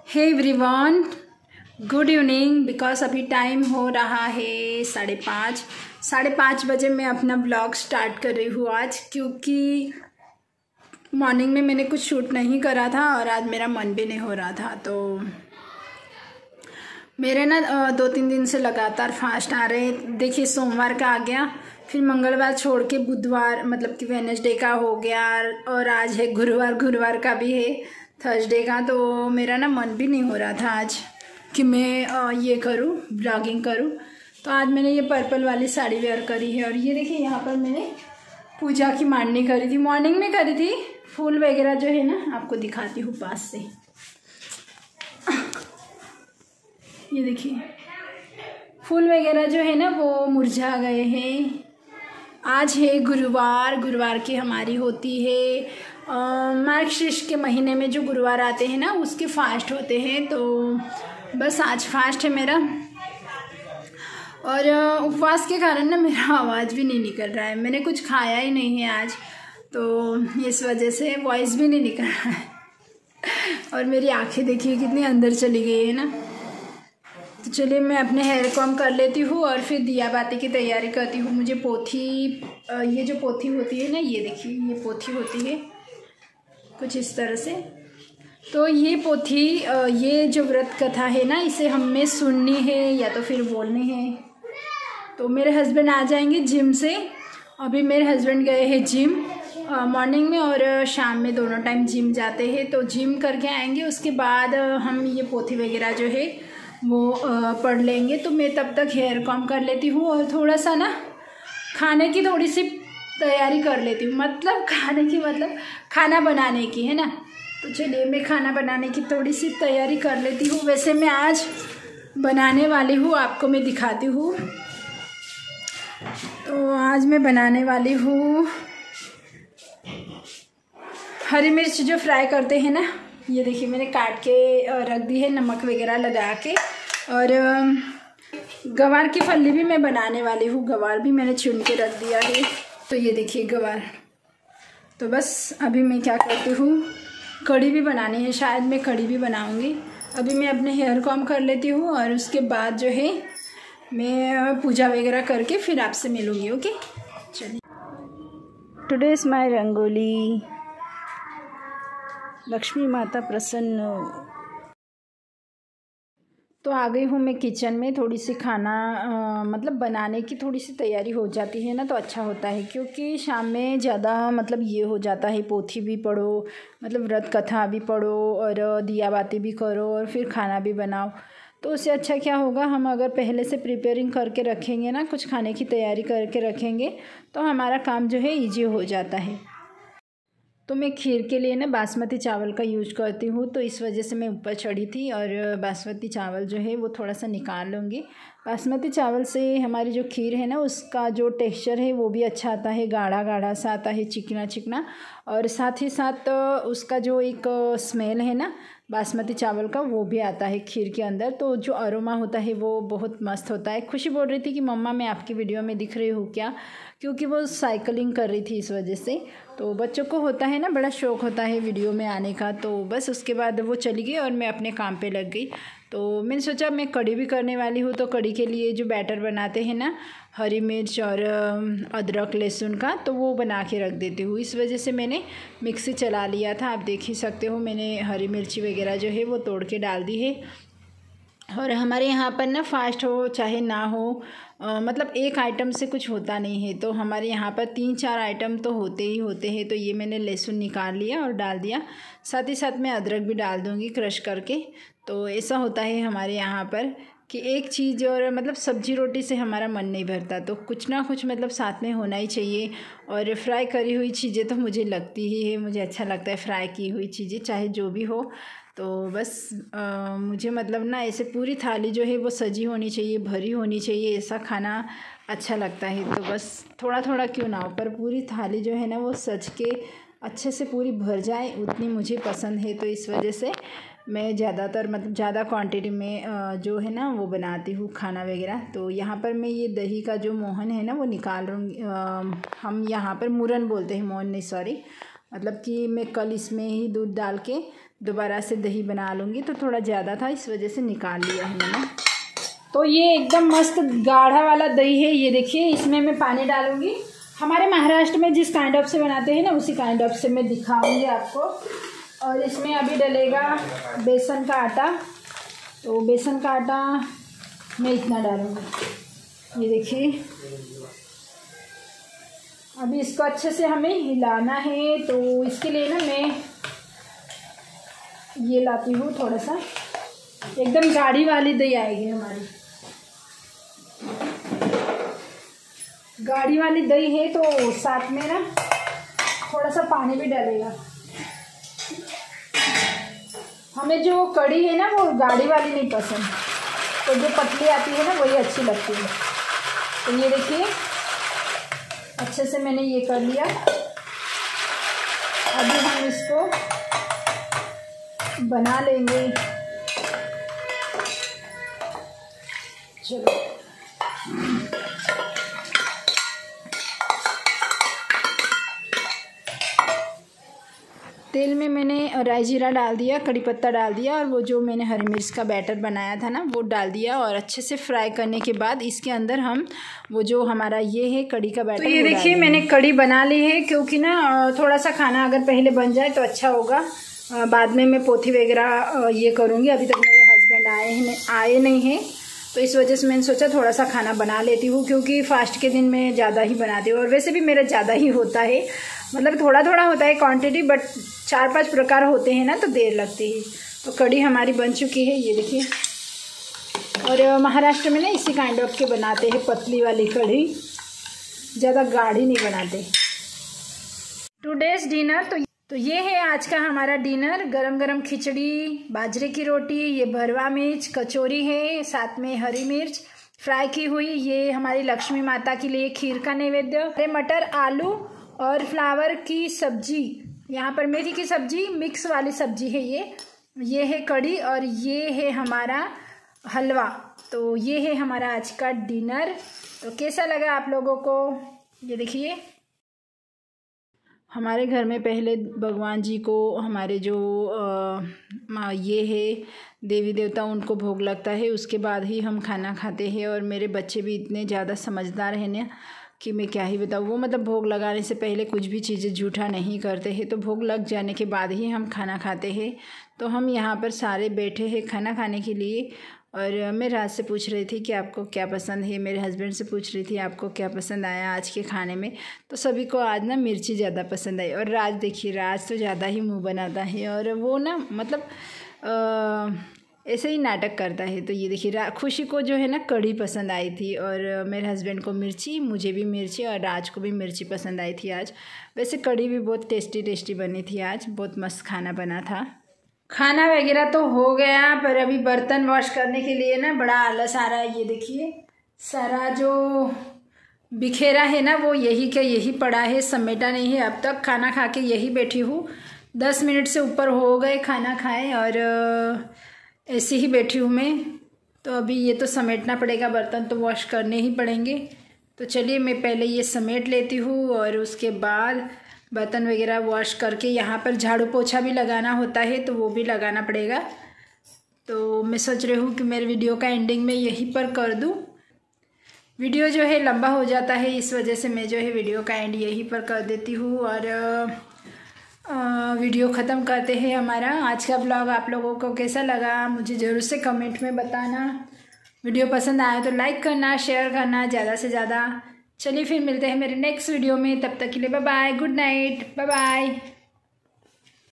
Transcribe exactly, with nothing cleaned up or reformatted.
Hey everyone, good evening. Because अभी time हो रहा है साढ़े पाँच साढ़े पाँच बजे मैं अपना ब्लॉग स्टार्ट कर रही हूँ आज, क्योंकि मॉर्निंग में मैंने कुछ शूट नहीं करा था और आज मेरा मन भी नहीं हो रहा था। तो मेरे ना दो तीन दिन से लगातार फास्ट आ रहे। देखिए, सोमवार का आ गया, फिर मंगलवार छोड़ के बुधवार मतलब कि वेडनेसडे का हो गया, और आज है गुरुवार, गुरुवार का भी है, थर्सडे का। तो मेरा ना मन भी नहीं हो रहा था आज कि मैं ये करूं, ब्लॉगिंग करूं। तो आज मैंने ये पर्पल वाली साड़ी वेयर करी है। और ये देखिए, यहाँ पर मैंने पूजा की मांडनी करी थी, मॉर्निंग में करी थी। फूल वगैरह जो है ना, आपको दिखाती हूँ पास से। ये देखिए, फूल वगैरह जो है ना वो मुरझा गए हैं। आज है गुरुवार, गुरुवार की हमारी होती है मार्गशीर्ष के महीने में जो गुरुवार आते हैं ना, उसके फास्ट होते हैं। तो बस आज फास्ट है मेरा, और उपवास के कारण ना मेरा आवाज़ भी नहीं निकल रहा है। मैंने कुछ खाया ही नहीं है आज, तो इस वजह से वॉइस भी नहीं निकल रहा है। और मेरी आंखें देखिए कितनी अंदर चली गई है ना। तो चलिए, मैं अपने हेयर कॉम कर लेती हूँ और फिर दिया बाती की तैयारी करती हूँ। मुझे पोथी, ये जो पोथी होती है ना, ये देखिए, ये पोथी होती है कुछ इस तरह से। तो ये पोथी, ये जो व्रत कथा है ना, इसे हमें सुननी है या तो फिर बोलनी है। तो मेरे हस्बैंड आ जाएंगे जिम से। अभी मेरे हस्बैंड गए हैं जिम, मॉर्निंग में और शाम में दोनों टाइम जिम जाते हैं। तो जिम करके आएंगे, उसके बाद हम ये पोथी वगैरह जो है वो पढ़ लेंगे। तो मैं तब तक हेयर कॉम कर लेती हूँ और थोड़ा सा ना खाने की थोड़ी सी तैयारी कर लेती हूँ। मतलब खाने की मतलब खाना बनाने की है ना। तो चलिए, मैं खाना बनाने की थोड़ी सी तैयारी कर लेती हूँ। वैसे मैं आज बनाने वाली हूँ, आपको मैं दिखाती हूँ। तो आज मैं बनाने वाली हूँ हरी मिर्च जो फ्राई करते हैं ना, ये देखिए मैंने काट के रख दी है नमक वगैरह लगा के। और गवार की फली भी मैं बनाने वाली हूँ, गवार भी मैंने चुन के रख दिया है। तो ये देखिए गवार। तो बस अभी मैं क्या करती हूँ, कढ़ी भी बनानी है, शायद मैं कढ़ी भी बनाऊँगी। अभी मैं अपने हेयर कॉम कर लेती हूँ और उसके बाद जो है मैं पूजा वगैरह करके फिर आपसे मिलूँगी। ओके, चलिए। Today is my rangoli. Lakshmi माता प्रसन्न। तो आ गई हूँ मैं किचन में। थोड़ी सी खाना आ, मतलब बनाने की थोड़ी सी तैयारी हो जाती है ना, तो अच्छा होता है। क्योंकि शाम में ज़्यादा मतलब ये हो जाता है, पोथी भी पढ़ो, मतलब व्रत कथा भी पढ़ो और दिया बाती भी करो और फिर खाना भी बनाओ। तो उससे अच्छा क्या होगा, हम अगर पहले से प्रिपेयरिंग करके रखेंगे ना, कुछ खाने की तैयारी करके रखेंगे, तो हमारा काम जो है ईजी हो जाता है। तो मैं खीर के लिए ना बासमती चावल का यूज करती हूँ, तो इस वजह से मैं ऊपर चढ़ी थी और बासमती चावल जो है वो थोड़ा सा निकाल लूँगी। बासमती चावल से हमारी जो खीर है ना, उसका जो टेक्सचर है वो भी अच्छा आता है, गाढ़ा गाढ़ा सा आता है, चिकना चिकना। और साथ ही साथ उसका जो एक स्मेल है ना बासमती चावल का, वो भी आता है खीर के अंदर। तो जो अरोमा होता है वो बहुत मस्त होता है। खुशी बोल रही थी कि मम्मा मैं आपकी वीडियो में दिख रही हूँ क्या, क्योंकि वो साइकिलिंग कर रही थी इस वजह से। तो बच्चों को होता है ना, बड़ा शौक़ होता है वीडियो में आने का। तो बस उसके बाद वो चली गई और मैं अपने काम पे लग गई। तो मैंने सोचा मैं कढ़ी भी करने वाली हूँ। तो कढ़ी के लिए जो बैटर बनाते हैं ना, हरी मिर्च और अदरक लहसुन का, तो वो बना के रख देती हूँ। इस वजह से मैंने मिक्सी चला लिया था, आप देख ही सकते हो। मैंने हरी मिर्ची वगैरह जो है वो तोड़ के डाल दी है। और हमारे यहाँ पर ना फास्ट हो चाहे ना हो, आ, मतलब एक आइटम से कुछ होता नहीं है। तो हमारे यहाँ पर तीन चार आइटम तो होते ही होते हैं। तो ये मैंने लहसुन निकाल लिया और डाल दिया, साथ ही साथ मैं अदरक भी डाल दूँगी क्रश करके। तो ऐसा होता है हमारे यहाँ पर कि एक चीज़, और मतलब सब्जी रोटी से हमारा मन नहीं भरता, तो कुछ ना कुछ मतलब साथ में होना ही चाहिए। और फ्राई करी हुई चीज़ें तो मुझे लगती ही है, मुझे अच्छा लगता है फ्राई की हुई चीज़ें, चाहे जो भी हो। तो बस आ, मुझे मतलब ना ऐसे पूरी थाली जो है वो सजी होनी चाहिए, भरी होनी चाहिए, ऐसा खाना अच्छा लगता है। तो बस थोड़ा थोड़ा क्यों ना हो, पर पूरी थाली जो है ना वो सज के अच्छे से पूरी भर जाए, उतनी मुझे पसंद है। तो इस वजह से मैं ज़्यादातर मतलब ज़्यादा क्वांटिटी में जो है ना वो बनाती हूँ खाना वगैरह। तो यहाँ पर मैं ये दही का जो मोहन है ना वो निकाल रही, हम यहाँ पर मूरन बोलते हैं, मोहन नहीं, सॉरी। मतलब कि मैं कल इसमें ही दूध डाल के दोबारा से दही बना लूँगी। तो थोड़ा ज़्यादा था इस वजह से निकाल लिया है मैंने। तो ये एकदम मस्त गाढ़ा वाला दही है, ये देखिए। इसमें मैं पानी डालूँगी। हमारे महाराष्ट्र में जिस काइंड ऑफ से बनाते हैं ना उसी काइंड ऑफ से मैं दिखाऊँगी आपको। और इसमें अभी डलेगा बेसन का आटा। तो बेसन का आटा मैं इतना डालूँगी, ये देखिए। अभी इसको अच्छे से हमें हिलाना है। तो इसके लिए ना मैं ये लाती हूँ थोड़ा सा, एकदम गाढ़ी वाली दही आएगी हमारी। गाढ़ी वाली दही है तो साथ में ना थोड़ा सा पानी भी डालेगा। हमें जो कढ़ी है ना वो गाढ़ी वाली नहीं पसंद, तो जो पतली आती है ना वही अच्छी लगती है। तो ये देखिए अच्छे से मैंने ये कर लिया। अभी हम इसको बना लेंगे। चलो तेल में मैंने राई जीरा डाल दिया, कड़ी पत्ता डाल दिया और वो जो मैंने हरी मिर्च का बैटर बनाया था ना वो डाल दिया। और अच्छे से फ्राई करने के बाद इसके अंदर हम वो जो हमारा ये है कड़ी का बैटर, तो ये देखिए मैंने कड़ी बना ली है। क्योंकि ना थोड़ा सा खाना अगर पहले बन जाए तो अच्छा होगा, बाद में मैं पोथी वगैरह ये करूँगी। अभी तक मेरे हस्बैंड आए आए नहीं हैं, तो इस वजह से मैंने सोचा थोड़ा सा खाना बना लेती हूँ। क्योंकि फास्ट के दिन में ज़्यादा ही बनाती हूँ और वैसे भी मेरा ज़्यादा ही होता है, मतलब थोड़ा थोड़ा होता है क्वांटिटी, बट चार पांच प्रकार होते हैं ना तो देर लगती है। तो कड़ी हमारी बन चुकी है, ये देखिए। और महाराष्ट्र में ना इसी काइंड ऑफ के बनाते हैं, पतली वाली कड़ी, ज़्यादा गाढ़ी नहीं बनाते। टुडेज डिनर तो तो ये है आज का हमारा डिनर। गरम गरम खिचड़ी, बाजरे की रोटी, ये भरवा मिर्च, कचौरी है, साथ में हरी मिर्च फ्राई की हुई, ये हमारी लक्ष्मी माता के लिए खीर का नैवेद्य, मटर आलू और फ्लावर की सब्जी, यहाँ पर मेथी की सब्जी, मिक्स वाली सब्जी है ये ये है कड़ी और ये है हमारा हलवा। तो ये है हमारा आज का डिनर। तो कैसा लगा आप लोगों को, ये देखिए। हमारे घर में पहले भगवान जी को, हमारे जो आ, ये है देवी देवता, उनको भोग लगता है, उसके बाद ही हम खाना खाते हैं। और मेरे बच्चे भी इतने ज़्यादा समझदार हैं ना कि मैं क्या ही बताऊँ। वो मतलब भोग लगाने से पहले कुछ भी चीज़ें झूठा नहीं करते हैं, तो भोग लग जाने के बाद ही हम खाना खाते हैं। तो हम यहाँ पर सारे बैठे हैं खाना खाने के लिए। और मैं रात से पूछ रही थी कि आपको क्या पसंद है, मेरे हस्बैंड से पूछ रही थी आपको क्या पसंद आया आज के खाने में। तो सभी को आज ना मिर्ची ज़्यादा पसंद आई। और राज देखिए, राज तो ज़्यादा ही मुँह बनाता है और वो ना मतलब आ, ऐसे ही नाटक करता है। तो ये देखिए खुशी को जो है ना कड़ी पसंद आई थी और मेरे हस्बैंड को मिर्ची, मुझे भी मिर्ची और राज को भी मिर्ची पसंद आई थी आज। वैसे कड़ी भी बहुत टेस्टी टेस्टी बनी थी आज, बहुत मस्त खाना बना था। खाना वगैरह तो हो गया, पर अभी बर्तन वॉश करने के लिए ना बड़ा आलस आ रहा है। ये देखिए सारा जो बिखेरा है ना वो यही का यही पड़ा है, समेटा नहीं है अब तक। खाना खा के यही बैठी हूँ, दस मिनट से ऊपर हो गए खाना खाए और ऐसे ही बैठी हूँ मैं। तो अभी ये तो समेटना पड़ेगा, बर्तन तो वॉश करने ही पड़ेंगे। तो चलिए मैं पहले ये समेट लेती हूँ और उसके बाद बर्तन वगैरह वॉश करके, यहाँ पर झाड़ू पोछा भी लगाना होता है तो वो भी लगाना पड़ेगा। तो मैं सोच रही हूँ कि मेरे वीडियो का एंडिंग में यहीं पर कर दूँ। वीडियो जो है लंबा हो जाता है, इस वजह से मैं जो है वीडियो का एंड यहीं पर कर देती हूँ और आ, वीडियो ख़त्म करते हैं हमारा आज का ब्लॉग। आप लोगों को कैसा लगा मुझे ज़रूर से कमेंट में बताना। वीडियो पसंद आया तो लाइक करना, शेयर करना ज़्यादा से ज़्यादा। चलिए फिर मिलते हैं मेरे नेक्स्ट वीडियो में, तब तक के लिए bye bye, good night, bye bye.